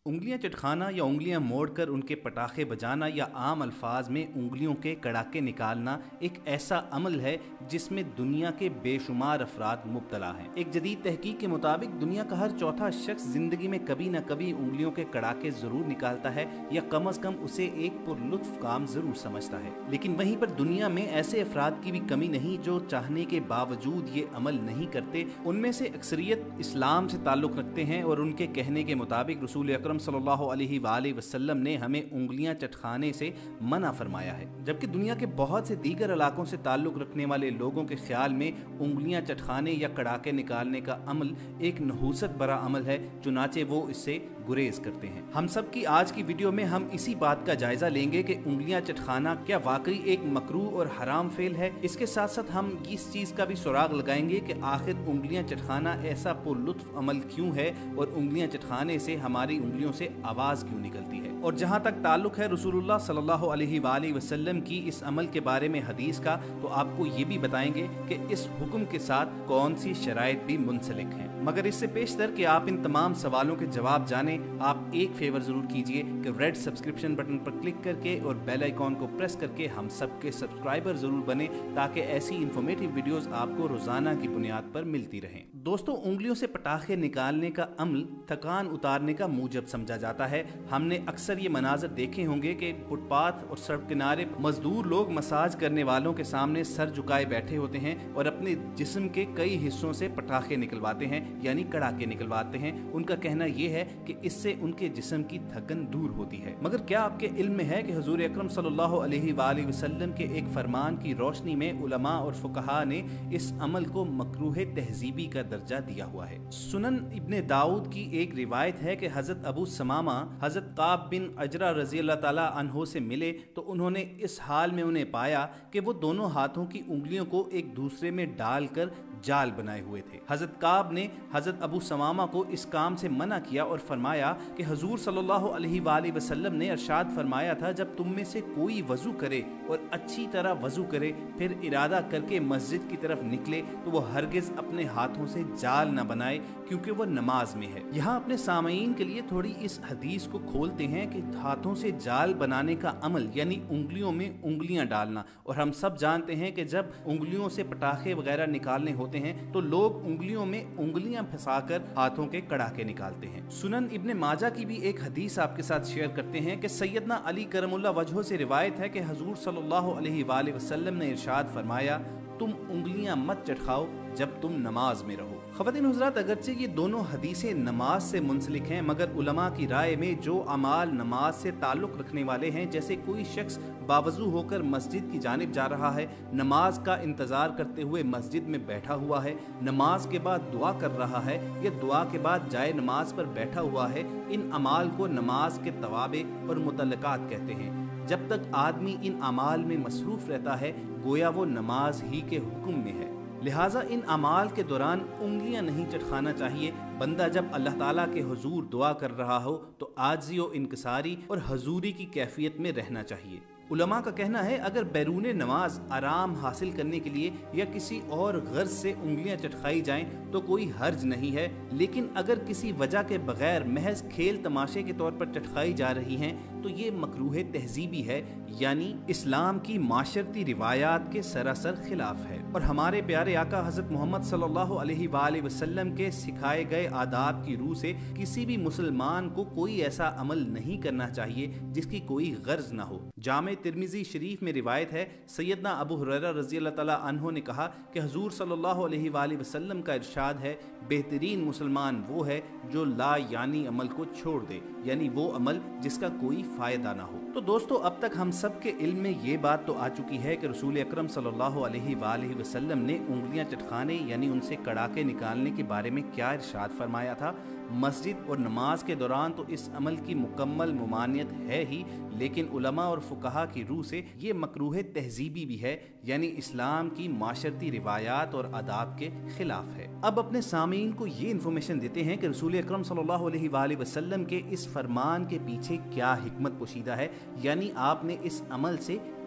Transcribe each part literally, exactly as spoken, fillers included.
انگلیاں چٹخانا یا انگلیاں موڑ کر ان کے پٹاخے بجانا یا عام الفاظ میں انگلیوں کے کڑاکے نکالنا ایک ایسا عمل ہے جس میں دنیا کے بے شمار افراد مبتلا ہیں۔ ایک جدید تحقیق کے مطابق دنیا کا ہر چوتھا شخص زندگی میں کبھی نہ کبھی انگلیوں کے کڑاکے ضرور نکالتا ہے یا کم از کم اسے ایک پر لطف کام ضرور سمجھتا ہے، لیکن وہیں پر دنیا میں ایسے افراد کی بھی کمی نہیں جو چاہنے کے باوجود یہ عمل نہیں کرتے۔ ان میں سے اکثریت اسلام سے تعلق رکھتے ہیں اور ان کے کہنے کے مطابق رسول اکرم صلی اللہ علیہ وآلہ وسلم نے ہمیں انگلیاں چٹخانے سے منع فرمایا ہے، جبکہ دنیا کے بہت سے دیگر علاقوں سے تعلق رکھنے والے لوگوں کے خیال میں انگلیاں چٹخانے یا کڑاکے نکالنے کا عمل ایک نحوست برا عمل ہے، چنانچہ وہ اس سے گریز کرتے ہیں۔ ہم سب کی آج کی ویڈیو میں ہم اسی بات کا جائزہ لیں گے کہ انگلیاں چٹخانا کیا واقعی ایک مکروہ اور حرام فعل ہے۔ اس کے ساتھ ساتھ ہم اس چیز کا بھی سراغ لگائیں گے کہ آخر انگلیاں چٹخانا ایسا پر لطف عمل کیوں ہے اور انگلیاں چٹخانے سے ہماری انگلیوں سے آواز کیوں نکلتی ہے۔ اور جہاں تک تعلق ہے رسول اللہ صلی اللہ علیہ وآلہ وسلم کی اس عمل کے بارے میں حدیث کا، تو آپ کو یہ بھی بتائیں گے کہ اس حکم کے ساتھ کون سی شرائط بھی منسلک ہیں۔ مگر اس سے پیشتر کہ آپ ان تمام سوالوں کے جواب جانیں، آپ ایک فیور ضرور کیجئے کہ ریڈ سبسکرپشن بٹن پر کلک کر کے اور بیل آئیکن کو پریس کر کے ہم سب کے سبسکرائبر ضرور بنیں تاکہ ایسی انفارمیٹیو ویڈیوز آپ کو روزانہ کی بنیاد پر ملتی رہیں۔ دوستو، انگلیوں سے پٹاخے نکالنے کا عمل تھکان اتارنے کا موجب سمجھا جاتا ہے۔ ہم نے اکثر یہ مناظر دیکھے ہوں گے کہ فٹ پاتھ اور سڑک کنارے مزدور لوگ مساج کرنے والوں کے سامنے سر جھکائے بیٹھے ہوتے ہیں اور اپنے جسم کے کئی حصوں سے پٹاخے نکلواتے ہیں، یعنی کڑاکے نکلواتے ہیں۔ ان کا کہنا یہ ہے کہ اس سے ان کے جسم کی تھکن دور ہوتی ہے۔ مگر کیا آپ کے علم میں ہے کہ حضور اکرم صلی اللہ علیہ وآلہ وسلم کے ایک فرمان کی روشنی میں علماء اور فقہاء نے اس عمل کو مکروہ تہذیبی کا درجہ دیا ہوا ہے۔ سنن ابن داؤد کی ایک روایت ہے کہ حضرت ابو ثمامہ حضرت قعب بن عجرہ رضی اللہ تعالیٰ عنہ سے ملے تو انہوں نے اس حال میں انہیں پایا کہ وہ دونوں ہاتھوں کی انگلیوں کو ایک دوسرے میں ڈال کر جال بنائے ہوئے تھے۔ حضرت قعب نے حضرت ابو ثمامہ کو اس کام سے منع کیا اور فرمایا کہ حضور صلی اللہ علیہ وآلہ وسلم نے ارشاد فرمایا تھا، جب تم میں سے کوئی وضو کرے اور اچھی طرح وضو کرے پھر ارادہ کر کے مسجد کی طرف نکلے تو وہ ہرگز اپنے ہاتھوں سے جال نہ بنائے کیونکہ وہ نماز میں ہے۔ یہاں اپنے سامعین کے لیے تھوڑی اس حدیث کو کھولتے ہیں کہ ہاتھوں سے جال بنانے کا عمل یعنی انگلیوں میں انگلیاں ڈالنا، اور ہم سب جانتے ہیں کہ جب انگلیوں سے پٹاخے وغیرہ نکالنے ہوتے ہیں تو لوگ انگلیوں میں انگلیاں پھنسا کر ہاتھوں کے کڑاکے نکالتے ہیں۔ سنن ابن ماجہ کی بھی ایک حدیث آپ کے ساتھ شیئر کرتے ہیں کہ سیدنا علی کرم اللہ وجہہ سے روایت ہے کہ حضور صلی اللہ علیہ وآلہ وسلم نے ارشاد فرمایا، تم انگلیاں مت چٹخاؤ جب تم نماز میں رہو۔ خواتین حضرات، اگرچہ یہ دونوں حدیثیں نماز سے منسلک ہیں، مگر علماء کی رائے میں جو اعمال نماز سے تعلق رکھنے والے ہیں، جیسے کوئی شخص باوضو ہو کر مسجد کی جانب جا رہا ہے، نماز کا انتظار کرتے ہوئے مسجد میں بیٹھا ہوا ہے، نماز کے بعد دعا کر رہا ہے یا دعا کے بعد جائے نماز پر بیٹھا ہوا ہے، ان اعمال کو نماز کے توابع اور متعلقات کہتے ہیں۔ جب تک آدمی ان اعمال میں مصروف رہتا ہے گویا وہ نماز ہی کے حکم میں ہے، لہٰذا ان اعمال کے دوران انگلیاں نہیں چٹخانا چاہیے۔ بندہ جب اللہ تعالیٰ کے حضور دعا کر رہا ہو تو عاجزی و انکساری اور حضوری کی کیفیت میں رہنا چاہیے۔ علماء کا کہنا ہے اگر بیرون نماز آرام حاصل کرنے کے لیے یا کسی اور غرض سے انگلیاں چٹخائی جائیں تو کوئی حرج نہیں ہے، لیکن اگر کسی وجہ کے بغیر محض کھیل تماشے کے طور پر چٹخائی جا رہی ہیں تو یہ مکروہ تہذیبی ہے، یعنی اسلام کی معاشرتی روایات کے سراسر خلاف ہے۔ اور ہمارے پیارے آقا حضرت محمد صلی اللہ علیہ وآلہ وسلم کے سکھائے گئے آداب کی روح سے کسی بھی مسلمان کو کوئی ایسا عمل نہیں کرنا چاہیے جس کی کوئی غرض نہ ہو۔ جامع ترمذی شریف میں روایت ہے، سیدنا ابو ہریرہ رضی اللہ تعالیٰ عنہ نے کہا کہ حضور صلی اللہ علیہ وآلہ وسلم کا ارشاد ہے، بہترین مسلمان وہ ہے جو لا یعنی عمل کو چھوڑ دے، یعنی وہ عمل جس کا کوئی فائدہ نہ ہو۔ تو دوستو، اب تک ہم سب کے علم میں یہ بات تو آ چکی ہے کہ رسول اکرم صلی اللہ علیہ وآلہ وسلم نے انگلیاں چٹخانے یعنی ان سے کڑاکے نکالنے کے بارے میں کیا ارشاد فرمایا تھا۔ مسجد اور نماز کے دوران تو اس عمل کی مکمل ممانعت ہے ہی، لیکن علماء اور فقہاء کی روح سے یہ مکروہ تہذیبی بھی ہے، یعنی اسلام کی معاشرتی روایات اور آداب کے خلاف ہے۔ اب اپنے سامعین کو یہ انفارمیشن دیتے ہیں کہ رسول اکرم صلی اللہ علیہ وآلہ وسلم کے اس فرمان کے پیچھے کیا حکمت پوشیدہ ہے، یعنی آپ نے اس عمل سے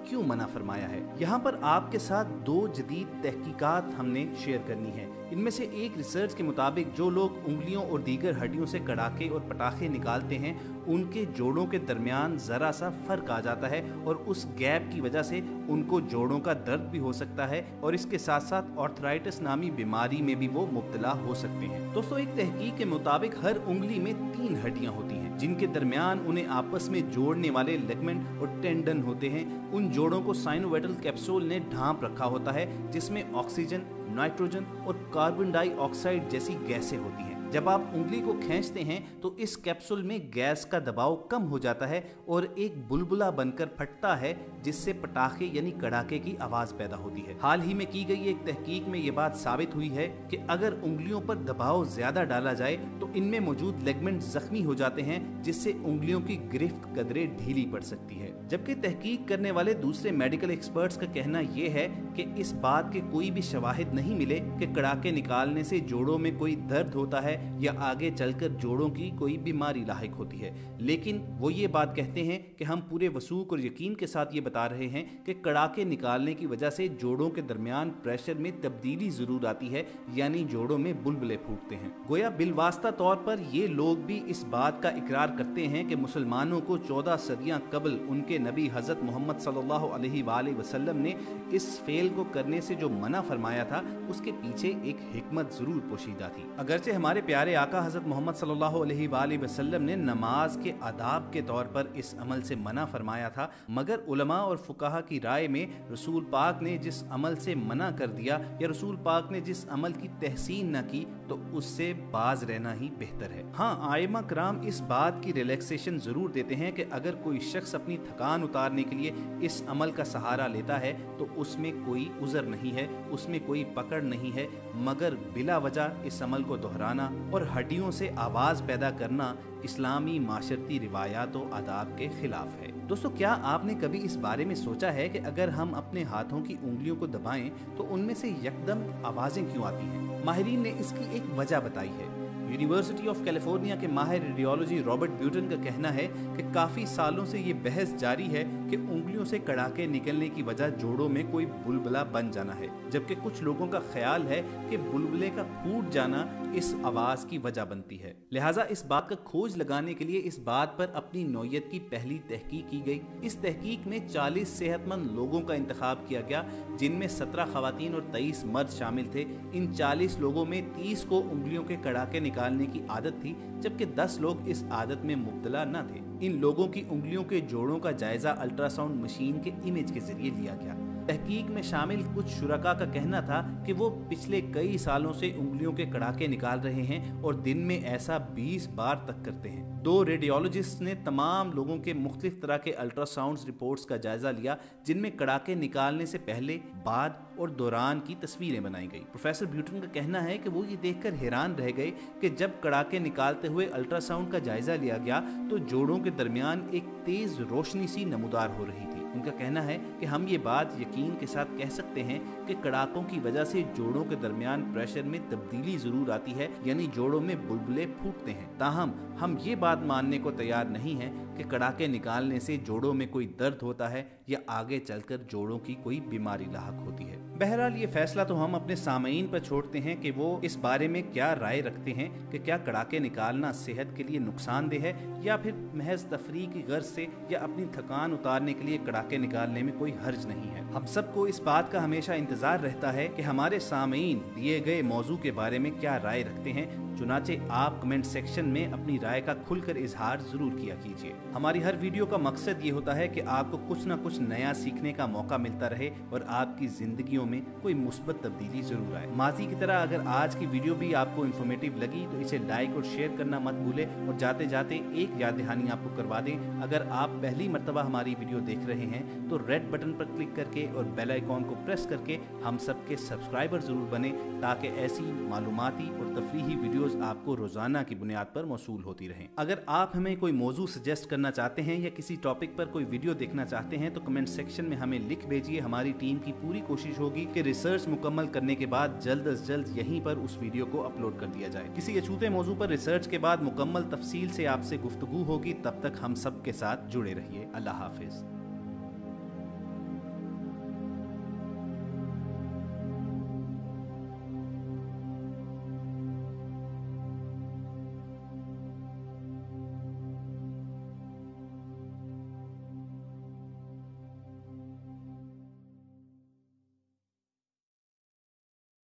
क्यों मना फरमाया है। यहाँ पर आपके साथ दो जदीद तहकीकात हमने शेयर करनी है। इनमें से एक रिसर्च के मुताबिक जो लोग उंगलियों और दीगर हड्डियों से कड़ाके और पटाखे निकालते हैं उनके जोड़ों के दरमियान ज़रा सा फर्क आ जाता है और उस गैप की वजह से उनको जोड़ों का दर्द भी हो सकता है और इसके साथ साथ आर्थराइटिस नामी बीमारी में भी वो मुब्तला हो सकते हैं। दोस्तों, एक तहकीक के मुताबिक हर उंगली में तीन हड्डियां होती हैं जिनके दरमियान उन्हें आपस में जोड़ने वाले लिगामेंट और टेंडन होते हैं। उन जोड़ों को साइनोवियल कैप्सूल ने ढांप रखा होता है जिसमें ऑक्सीजन, नाइट्रोजन और कार्बन डाइऑक्साइड जैसी गैसें होती हैं। जब आप उंगली को खींचते हैं तो इस कैप्सूल में गैस का दबाव कम हो जाता है और एक बुलबुला बनकर फटता है जिससे पटाखे यानी कड़ाके की आवाज पैदा होती है। हाल ही में की गई एक तहकीक में ये बात साबित हुई है कि अगर उंगलियों पर दबाव ज्यादा डाला जाए तो इनमें मौजूद लिगामेंट जख्मी हो जाते हैं जिससे उंगलियों की गिरफ्त कदरे ढीली पड़ सकती है। जबकि तहकीक करने वाले दूसरे मेडिकल एक्सपर्ट्स का कहना यह है कि इस बात के कोई भी शवाहिद नहीं मिले कि कड़ाके निकालने से जोड़ों में कोई दर्द होता है या आगे चलकर जोड़ों की कोई बीमारी लाहिक होती है। लेकिन वो ये बात कहते हैं कि हम पूरे वसूख और यकीन के साथ ये बता रहे हैं कि कड़ाके निकालने की वजह से जोड़ों के दरमियान प्रेशर में तब्दीली जरूर आती है, यानी जोड़ों में बुलबुले फूटते हैं। गोया बिलवास्ता तौर पर ये लोग भी इस बात का इकरार करते हैं कि मुसलमानों को चौदह सदियां कबल उनके नबी हजरत मोहम्मद सल्लल्लाहु अलैहि वसल्लम ने इस फेल को करने से जो मना फरमाया था उसके पीछे एक हिकमत जरूर पोशीदा थी। अगरचे हमारे प्यारे आका हजरत मोहम्मद सल्लल्लाहु अलैहि वसल्लम ने नमाज के आदाब के तौर पर इस अमल से मना फरमाया था, मगर उलमा और फुकाहा की राय में रसूल पाक ने जिस अमल से मना कर दिया या रसूल पाक ने जिस अमल की तहसीन न की तो उससे बाज रहना ही बेहतर है। हाँ, आइमा कराम इस बात की रिलैक्सेशन जरूर देते हैं कि अगर कोई शख्स अपनी थकान उतारने के लिए इस अमल का सहारा लेता है तो उसमें कोई उज़र नहीं है, उसमें कोई पकड़ नहीं है, मगर बिला वजह इस अमल को दोहराना और हड्डियों से आवाज पैदा करना इस्लामी माशरती रिवायात और आदाब के खिलाफ है। दोस्तों, क्या आपने कभी इस बारे में सोचा है कि अगर हम अपने हाथों की उंगलियों को दबाएं तो उनमें से यकदम आवाजें क्यों आती हैं? माहिरीन ने इसकी एक वजह बताई है। यूनिवर्सिटी ऑफ कैलिफोर्निया के माहिर रेडियोलॉजी रॉबर्ट ब्यूटन का कहना है कि काफी सालों से ये बहस जारी है कि उंगलियों से कड़ाके निकलने की वजह जोड़ों में कोई बुलबुला बन जाना है, जबकि कुछ लोगों का ख्याल है कि बुलबुले का फूट जाना इस आवाज की वजह बनती है। लिहाजा इस बात का खोज लगाने के लिए इस बात पर अपनी नौयत की पहली तहकीक की गई। इस तहकीक में चालीस सेहतमंद लोगों का इंतखाब किया गया जिनमें सत्रह खवातीन और तेईस मर्द शामिल थे। इन चालीस लोगों में तीस को उंगलियों के कड़ाके निकालने की आदत थी, जबकि दस लोग इस आदत में मुब्तला न थे। इन लोगों की उंगलियों के जोड़ों का जायजा अल्ट्रासाउंड मशीन के इमेज के जरिए लिया गया। तहकीक में शामिल कुछ शुरका का कहना था कि वो पिछले कई सालों से उंगलियों के कड़ाके निकाल रहे हैं और दिन में ऐसा बीस बार तक करते हैं। दो रेडियोलॉजिस्ट ने तमाम लोगों के मुख्तलिफ तरह के अल्ट्रासाउंड रिपोर्ट्स का जायजा लिया जिनमें कड़ाके निकालने से पहले, बाद और दौरान की तस्वीरें बनाई गई। प्रोफेसर ब्यूटन का कहना है कि वो ये देखकर हैरान रह गए कि जब कड़ाके निकालते हुए अल्ट्रासाउंड का जायजा लिया गया तो जोड़ों के दरमियान एक तेज रोशनी सी नमूदार हो रही थी। उनका कहना है कि हम ये बात यकीन के साथ कह सकते हैं कि कड़ाकों की वजह से जोड़ों के दरमियान प्रेशर में तब्दीली जरूर आती है, यानी जोड़ों में बुलबुले फूटते हैं। ताहम हम ये बात मानने को तैयार नहीं हैं कि कड़ाके निकालने से जोड़ों में कोई दर्द होता है या आगे चलकर जोड़ों की कोई बीमारी लाहक होती है। बहरहाल ये फैसला तो हम अपने सामईन पर छोड़ते हैं कि वो इस बारे में क्या राय रखते हैं कि क्या कड़ाके निकालना सेहत के लिए नुकसानदेह है या फिर महज तफरीह की गर्ज से या अपनी थकान उतारने के लिए कड़ाके निकालने में कोई हर्ज नहीं है। हम सबको इस बात का हमेशा इंतजार रहता है कि हमारे सामईन दिए गए मौजू के बारे में क्या राय रखते हैं। चुनाचे आप कमेंट सेक्शन में अपनी राय का खुलकर इजहार जरूर किया कीजिए। हमारी हर वीडियो का मकसद ये होता है कि आपको कुछ ना कुछ नया सीखने का मौका मिलता रहे और आपकी जिंदगियों में कोई मुस्बत तब्दीली जरूर आए। माजी की तरह अगर आज की वीडियो भी आपको इन्फॉर्मेटिव लगी तो इसे लाइक और शेयर करना मत भूले और जाते जाते एक याद दहानी आपको करवा दें। अगर आप पहली मर्तबा हमारी वीडियो देख रहे हैं तो रेड बटन पर क्लिक करके और बेल आइकॉन को प्रेस करके हम सबके सब्सक्राइबर जरूर बने ताकि ऐसी मालूमाती और तफरीही वीडियोस आपको रोजाना की बुनियाद पर मौसूल होती रहें। अगर आप हमें कोई मौजू सजेस्ट करना चाहते हैं या किसी टॉपिक पर कोई वीडियो देखना चाहते हैं तो कमेंट सेक्शन में हमें लिख भेजिए। हमारी टीम की पूरी कोशिश होगी कि रिसर्च मुकम्मल करने के बाद जल्द अज जल्द यहीं पर उस वीडियो को अपलोड कर दिया जाए। किसी अछूते मौजू पर रिसर्च के बाद मुकम्मल तफसील से आपसे गुफ्तगू होगी। तब तक हम सब के साथ जुड़े रहिए। अल्लाह हाफिज।